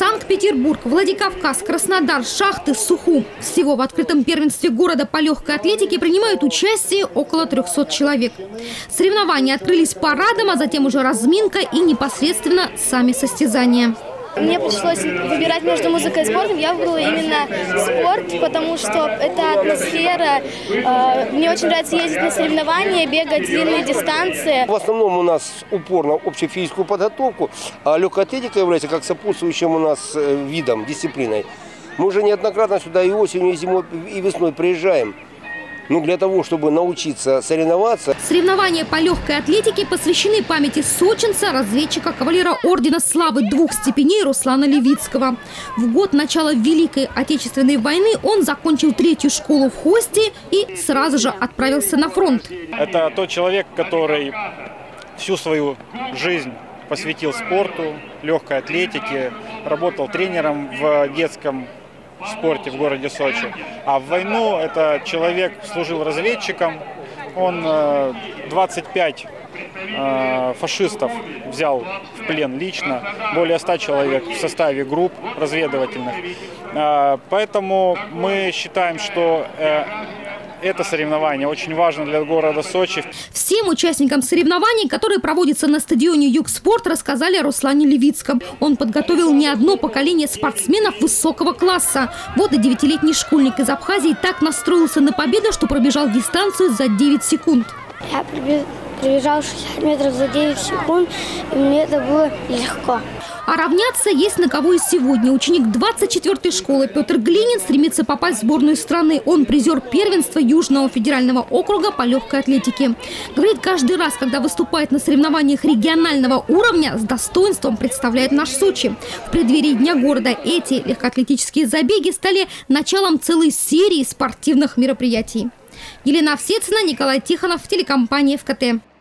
Санкт-Петербург, Владикавказ, Краснодар, Шахты, Сухум. Всего в открытом первенстве города по легкой атлетике принимают участие около 300 человек. Соревнования открылись парадом, а затем уже разминка и непосредственно сами состязания. Мне пришлось выбирать между музыкой и спортом. Я выбрала именно спорт, потому что это атмосфера. Мне очень нравится ездить на соревнования, бегать длинные дистанции. В основном у нас упор на общую физическую подготовку, а легкая атлетика является как сопутствующим у нас видом, дисциплиной. Мы уже неоднократно сюда и осенью, и зимой, и весной приезжаем. Для того, чтобы научиться соревноваться. Соревнования по легкой атлетике посвящены памяти сочинца, разведчика, кавалера ордена славы 2 степеней Руслана Левицкого. В год начала Великой Отечественной войны он закончил 3-ю школу в Хосте и сразу же отправился на фронт. Это тот человек, который всю свою жизнь посвятил спорту, легкой атлетике, работал тренером в детском спорте в городе Сочи. А в войну этот человек служил разведчиком. Он 25 фашистов взял в плен лично, более 100 человек в составе групп разведывательных. Поэтому мы считаем, что это соревнование очень важно для города Сочи. Всем участникам соревнований, которые проводятся на стадионе «Югспорт», рассказали о Руслане Левицком. Он подготовил не одно поколение спортсменов высокого класса. Вот и 9-летний школьник из Абхазии так настроился на победу, что пробежал дистанцию за 9 секунд. Я пробежал 60 метров за 9 секунд, и мне это было легко. А равняться есть на кого и сегодня. Ученик 24-й школы Петр Глинин стремится попасть в сборную страны. Он призер первенства Южного федерального округа по легкой атлетике. Говорит, каждый раз, когда выступает на соревнованиях регионального уровня, с достоинством представляет наш Сочи. В преддверии Дня города эти легкоатлетические забеги стали началом целой серии спортивных мероприятий. Елена Овсецина, Николай Тихонов, телекомпания ФКТ.